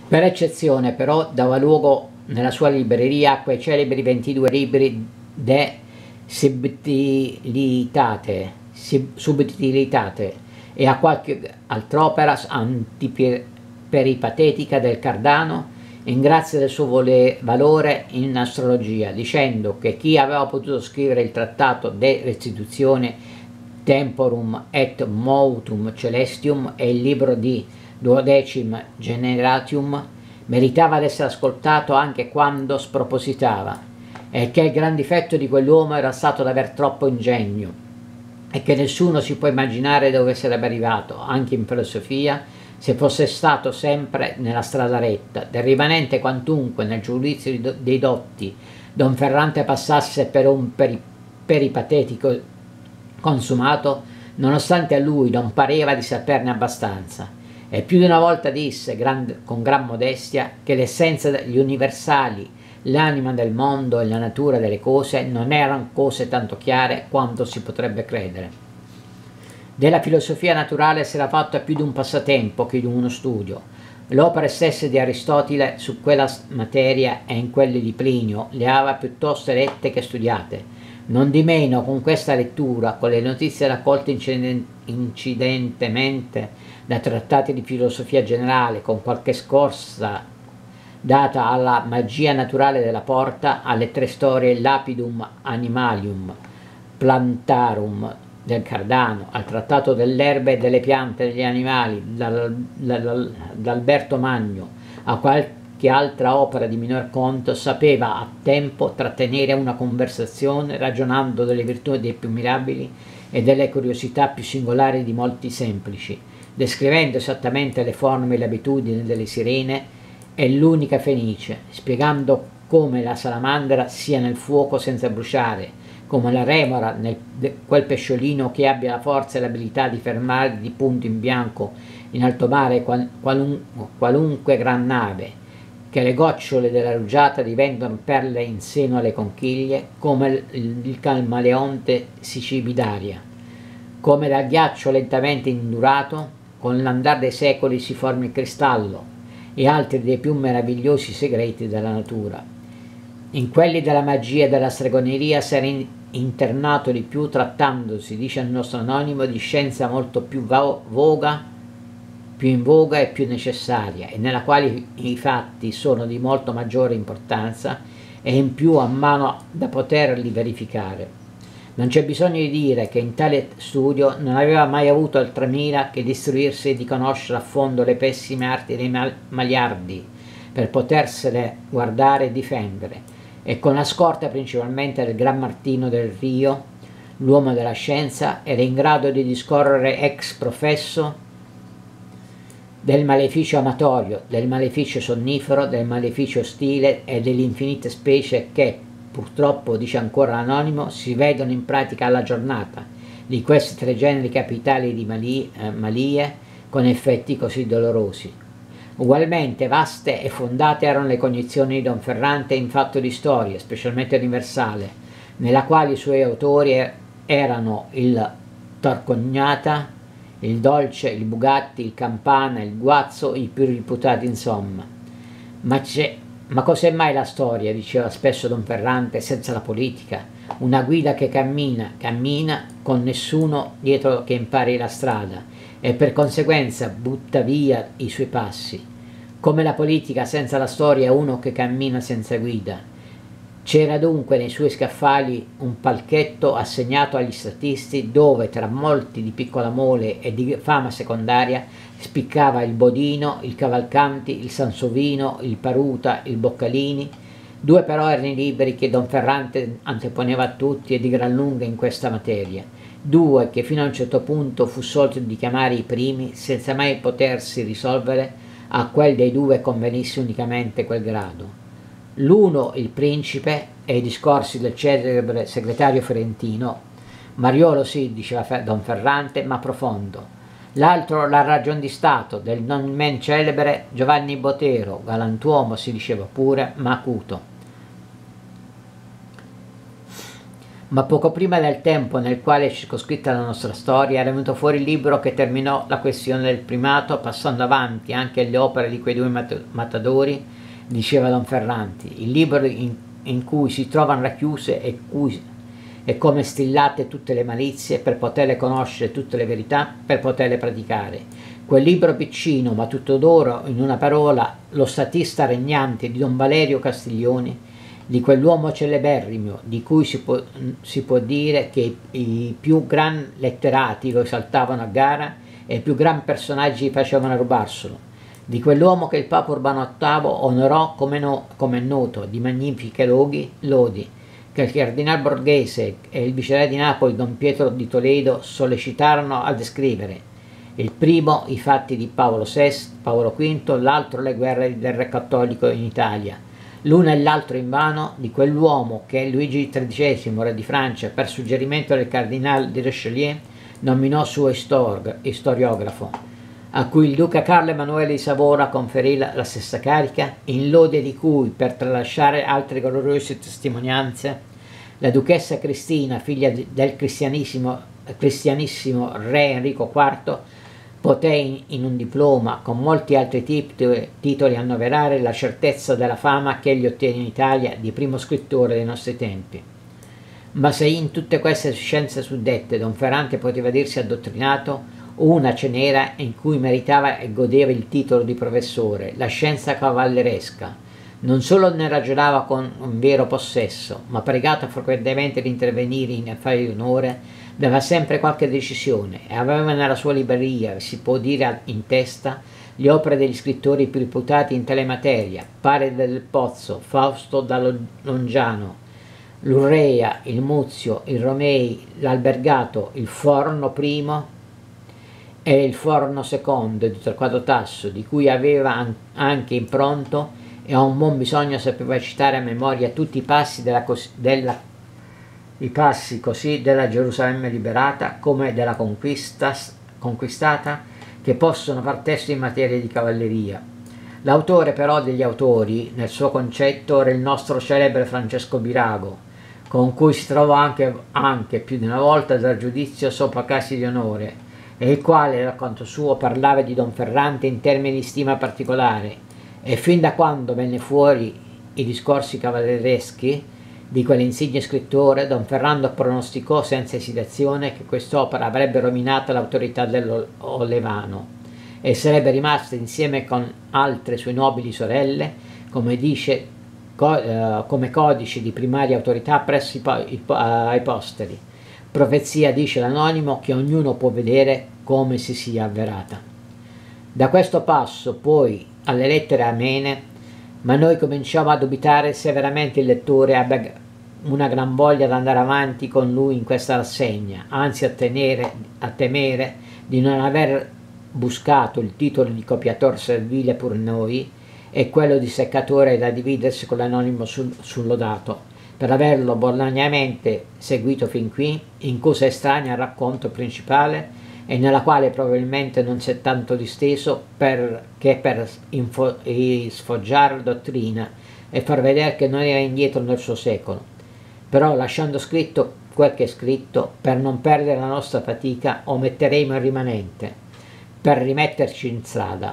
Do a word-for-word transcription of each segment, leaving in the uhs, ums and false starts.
Per eccezione però dava luogo nella sua libreria a quei celebri ventidue libri de subtilitate, subtilitate e a qualche altr'opera antiperipatetica del Cardano in grazia del suo valore in astrologia, dicendo che chi aveva potuto scrivere il trattato de restituzione temporum et motum celestium e il libro di duodecim generatium meritava di essere ascoltato anche quando spropositava, e che il gran difetto di quell'uomo era stato d'aver troppo ingegno, e che nessuno si può immaginare dove sarebbe arrivato, anche in filosofia, se fosse stato sempre nella strada retta. Del rimanente quantunque nel giudizio dei dotti Don Ferrante passasse per un peri peripatetico consumato, nonostante a lui non pareva di saperne abbastanza, e più di una volta disse gran, con gran modestia che l'essenza degli universali, l'anima del mondo e la natura delle cose non erano cose tanto chiare quanto si potrebbe credere. Della filosofia naturale si era fatto più di un passatempo che di uno studio. Le opere stesse di Aristotele su quella materia e in quelle di Plinio le aveva piuttosto lette che studiate. Non di meno, con questa lettura, con le notizie raccolte incidentemente da trattati di filosofia generale, con qualche scorsa data alla magia naturale della porta, alle tre storie Lapidum Animalium, Plantarum del Cardano, al trattato dell'erba e delle piante e degli animali da Alberto Magno, a qualche altra opera di minor conto, sapeva a tempo trattenere una conversazione ragionando delle virtù dei più mirabili e delle curiosità più singolari di molti semplici, descrivendo esattamente le forme e le abitudini delle sirene e l'unica fenice, spiegando come la salamandra sia nel fuoco senza bruciare, come la remora, nel, quel pesciolino che abbia la forza e l'abilità di fermare di punto in bianco in alto mare qual, qualun, qualunque gran nave, che le gocciole della rugiada diventano perle in seno alle conchiglie, come il, il camaleonte si cibi d'aria, come dal ghiaccio lentamente indurato, con l'andar dei secoli si forma il cristallo, e altri dei più meravigliosi segreti della natura. In quelli della magia e della stregoneria si era internato di più, trattandosi, dice il nostro anonimo, di scienza molto più voga, più in voga e più necessaria, e nella quale i fatti sono di molto maggiore importanza e in più a mano da poterli verificare. Non c'è bisogno di dire che in tale studio non aveva mai avuto altra mira che istruirsi e di conoscere a fondo le pessime arti dei maliardi per potersele guardare e difendere, e con la scorta principalmente del Gran Martino del Rio, l'uomo della scienza, era in grado di discorrere ex professo del maleficio amatorio, del maleficio sonnifero, del maleficio ostile e delle infinite specie che, purtroppo, dice ancora l'anonimo, si vedono in pratica alla giornata, di questi tre generi capitali di malie, eh, malie con effetti così dolorosi. Ugualmente vaste e fondate erano le cognizioni di Don Ferrante in fatto di storia, specialmente universale, nella quale i suoi autori erano il Torcognata, il Dolce, il Bugatti, il Campana, il Guazzo, i più reputati insomma. Ma, ma cos'è mai la storia, diceva spesso Don Ferrante, senza la politica? Una guida che cammina, cammina con nessuno dietro che impari la strada e per conseguenza butta via i suoi passi. Come la politica senza la storia è uno che cammina senza guida. C'era dunque nei suoi scaffali un palchetto assegnato agli statisti dove, tra molti di piccola mole e di fama secondaria, spiccava il Bodino, il Cavalcanti, il Sansovino, il Paruta, il Boccalini. Due però erano i libri che Don Ferrante anteponeva a tutti e di gran lunga in questa materia. Due che fino a un certo punto fu solito di chiamare i primi, senza mai potersi risolvere a quel dei due convenisse unicamente quel grado. L'uno, il Principe, e i discorsi del celebre segretario fiorentino, Mariolo sì, diceva Don Ferrante, ma profondo. L'altro, la ragion di Stato, del non men celebre Giovanni Botero, galantuomo si diceva pure, ma acuto. Ma poco prima del tempo nel quale è circoscritta la nostra storia era venuto fuori il libro che terminò la questione del primato, passando avanti anche alle opere di quei due mat matadori, diceva Don Ferranti, il libro in, in cui si trovano racchiuse e, cui, e come stillate tutte le malizie per poterle conoscere, tutte le verità per poterle praticare. Quel libro piccino ma tutto d'oro, in una parola, lo statista regnante di Don Valerio Castiglioni, di quell'uomo celeberrimo di cui si può, si può dire che i, i più gran letterati lo esaltavano a gara e i più gran personaggi gli facevano rubarselo, di quell'uomo che il Papa Urbano ottavo onorò come, no, come è noto di magnifiche loghi, lodi, che il Cardinal Borghese e il viceré di Napoli Don Pietro di Toledo sollecitarono a descrivere. Il primo i fatti di Paolo sesto, Paolo quinto, l'altro le guerre del re cattolico in Italia. L'uno e l'altro invano di quell'uomo che Luigi tredicesimo, re di Francia, per suggerimento del cardinale di Richelieu, nominò suo storiografo, a cui il duca Carlo Emanuele di Savona conferì la, la stessa carica, in lode di cui, per tralasciare altre gloriose testimonianze, la duchessa Cristina, figlia del cristianissimo, cristianissimo re Enrico quarto, poté in un diploma con molti altri titoli annoverare la certezza della fama che egli ottiene in Italia di primo scrittore dei nostri tempi. Ma se in tutte queste scienze suddette Don Ferrante poteva dirsi addottrinato, una ce n'era in cui meritava e godeva il titolo di professore, la scienza cavalleresca. Non solo ne ragionava con un vero possesso, ma pregato frequentemente di intervenire in affari di onore, dava sempre qualche decisione e aveva nella sua libreria, si può dire in testa, le opere degli scrittori più reputati in tale materia, Pare del Pozzo, Fausto da Longiano, l'Urrea, il Muzio, il Romei, l'Albergato, il Forno primo e il Forno secondo di Torquato Tasso, di cui aveva anche in pronto e a un buon bisogno sapeva citare a memoria tutti i passi della, della i passi così della Gerusalemme liberata come della conquista, conquistata, che possono far testo in materia di cavalleria. L'autore però degli autori, nel suo concetto, era il nostro celebre Francesco Birago, con cui si trovò anche, anche più di una volta a dar giudizio sopra casi di onore, e il quale, da conto suo, parlava di Don Ferrante in termini di stima particolare, e fin da quando venne fuori i discorsi cavallereschi di quell'insigne scrittore, Don Ferrando pronosticò senza esitazione che quest'opera avrebbe rovinato l'autorità dell'Olevano e sarebbe rimasta insieme con altre sue nobili sorelle, come dice, co eh, come codice di primaria autorità presso i po i po ai posteri. Profezia, dice l'anonimo, che ognuno può vedere come si sia avverata. Da questo passo, poi, alle lettere amene, ma noi cominciamo a dubitare se veramente il lettore abbia una gran voglia di andare avanti con lui in questa rassegna, anzi a, tenere, a temere di non aver buscato il titolo di copiator servile pur noi e quello di seccatore da dividersi con l'anonimo sul, sul lodato, per averlo borlagnamente seguito fin qui, in cosa estranea al racconto principale e nella quale probabilmente non si è tanto disteso per, che per sfoggiare dottrina e far vedere che non era indietro nel suo secolo, però lasciando scritto quel che è scritto, per non perdere la nostra fatica, ometteremo il rimanente, per rimetterci in strada.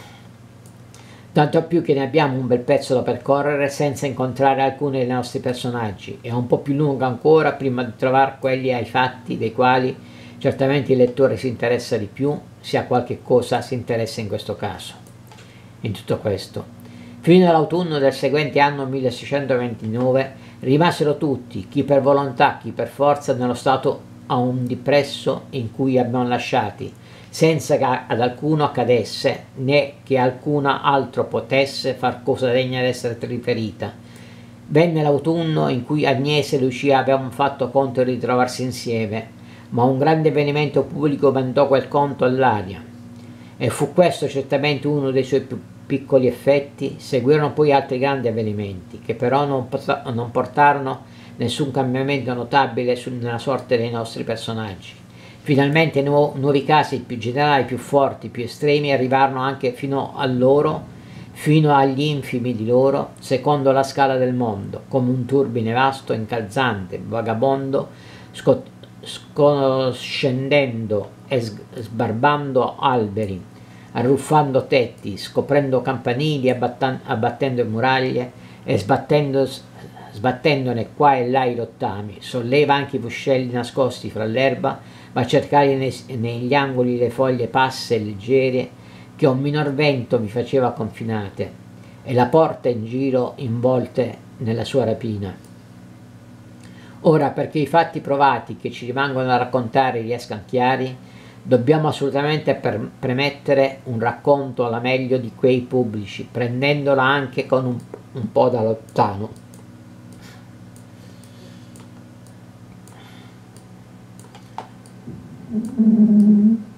Tanto più che ne abbiamo un bel pezzo da percorrere senza incontrare alcuni dei nostri personaggi, e un po' più lungo ancora prima di trovare quelli ai fatti dei quali certamente il lettore si interessa di più, se a qualche cosa si interessa in questo caso. In tutto questo, fino all'autunno del seguente anno milleseicentoventinove, rimasero tutti, chi per volontà, chi per forza, nello stato a un dipresso in cui abbiamo lasciati, senza che ad alcuno accadesse, né che alcuna altro potesse far cosa degna d'essere riferita. Venne l'autunno in cui Agnese e Lucia avevano fatto conto di ritrovarsi insieme, ma un grande avvenimento pubblico mandò quel conto all'aria, e fu questo certamente uno dei suoi più piccoli effetti. Seguirono poi altri grandi avvenimenti, che però non, non portarono nessun cambiamento notabile nella sorte dei nostri personaggi. Finalmente nu nuovi casi più generali, più forti, più estremi arrivarono anche fino a loro, fino agli infimi di loro, secondo la scala del mondo, come un turbine vasto, incalzante, vagabondo, scendendo e sbarbando alberi, arruffando tetti, scoprendo campanili, abbattendo muraglie e sbattendo, sbattendone qua e là i rottami. Solleva anche i puscelli nascosti fra l'erba, ma cercare nei, negli angoli le foglie passe e leggere che un minor vento vi faceva confinate, e la porta in giro involte nella sua rapina. Ora, perché i fatti provati che ci rimangono da raccontare riescano chiari, dobbiamo assolutamente per premettere un racconto alla meglio di quei pubblici, prendendola anche con un, un po' da lontano. Mm-hmm.